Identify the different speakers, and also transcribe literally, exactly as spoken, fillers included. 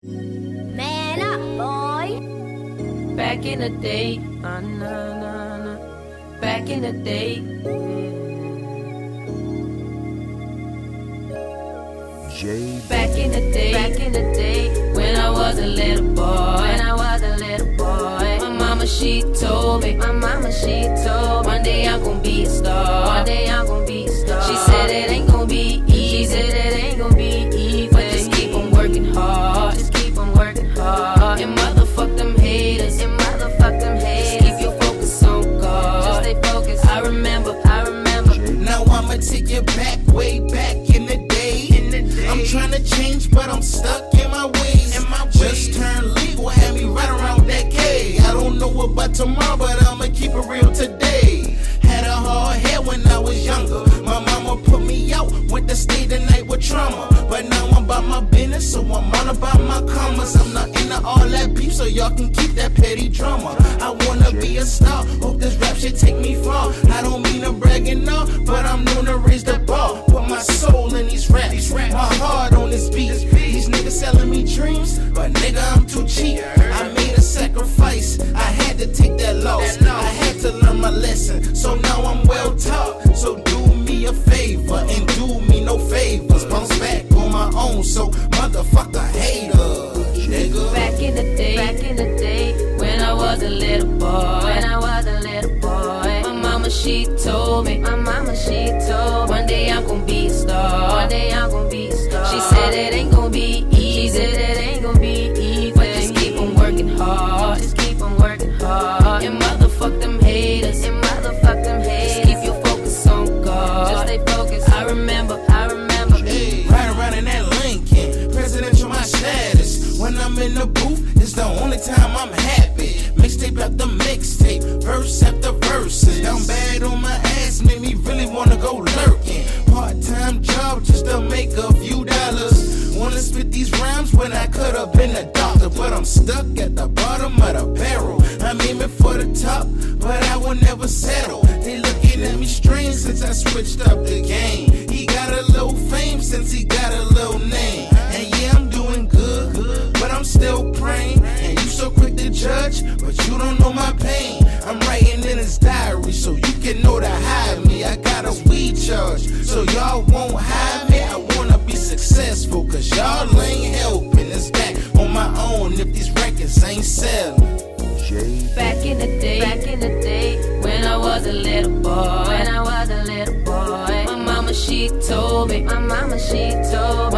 Speaker 1: Man up, boy.
Speaker 2: Back in the day, uh, nah, nah, nah. Back in the day.
Speaker 3: J.
Speaker 2: Back in the day, back in the day, when I was a little boy, when I was a little boy. My mama, she told me, my mama, she told me, one day I'm gonna be a star, one day I'm gonna be a star. She said it ain't gonna be easy, said it ain't gonna be easy, but just keep on working hard, just keep on working hard. And motherfuck them haters, and motherfuck them haters. Just keep your focus on God, just stay focused. I remember, I remember.
Speaker 4: Now I'ma take you back, way back in the day. I'm trying to change, but I'm stuck in my ways. In my ways. Just turned legal, had me right around that K. I don't know about tomorrow, but I'ma keep it real today. Had a hard head when I was younger. My mama put me out, went to stay the night with trauma. But now I'm about my business, so I'm on about my commas. I'm not into all that beef, so y'all can keep that petty drama. I wanna be a star, hope this rap shit take me far. I don't mean to brag enough, but I'm known to raise the bar. Put my soul in these raps, my heart on this beat. These niggas selling me dreams, but nigga I'm too cheap. I made a sacrifice, I had to take that loss. I had to learn my lesson, so now I'm well taught. So do me a favor and do me no favors. Bounce back on my own, so motherfucker hater, nigga.
Speaker 2: Back in the day, back in the day, when I was a little boy, when I was a little boy. My mama, she told me, my mama, she told me, one day I'm gonna be a star, one day I'm gonna be a star. She said it ain't gonna be easy, said it ain't gonna be easy, but just keep on working hard, just keep on working hard. And motherfuck them haters, and motherfuck them haters. Just keep your focus on God, just stay focused. I remember, I remember.
Speaker 4: Hey, riding around in that Lincoln, presidential my status. When I'm in the booth, it's the only time I'm happy. Mixtape after mixtape, verse after verses. Down bad on my ass, made me really wanna go lurking. Part-time job just to make a few dollars. Wanna spit these rhymes when I could've been a doctor, but I'm stuck at the bottom of the barrel. I'm aiming for the top, but I will never settle. They looking at me strange since I switched up the game. He got a little fame since he got a little name. And yeah, I'm doing good, but I'm still praying. And you so quick to judge, but you don't know my pain. I'm writing in his diary so you can know to hide me. I got a weed charge, so y'all won't hide me. I wanna be successful, cause y'all ain't helping. It's back on my own if these records ain't selling.
Speaker 2: Back in the day, back in the day, when I was a little boy, when I was a little boy. My mama, she told me, my mama, she told me,